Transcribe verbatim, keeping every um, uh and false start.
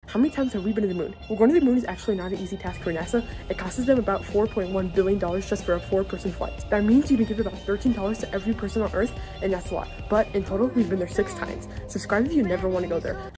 How many times have we been to the moon? Well, going to the moon is actually not an easy task for NASA. It costs them about four point one billion dollars just for a four-person flight. That means you can give about thirteen dollars to every person on Earth, and that's a lot. But in total, we've been there six times. Subscribe if you never want to go there.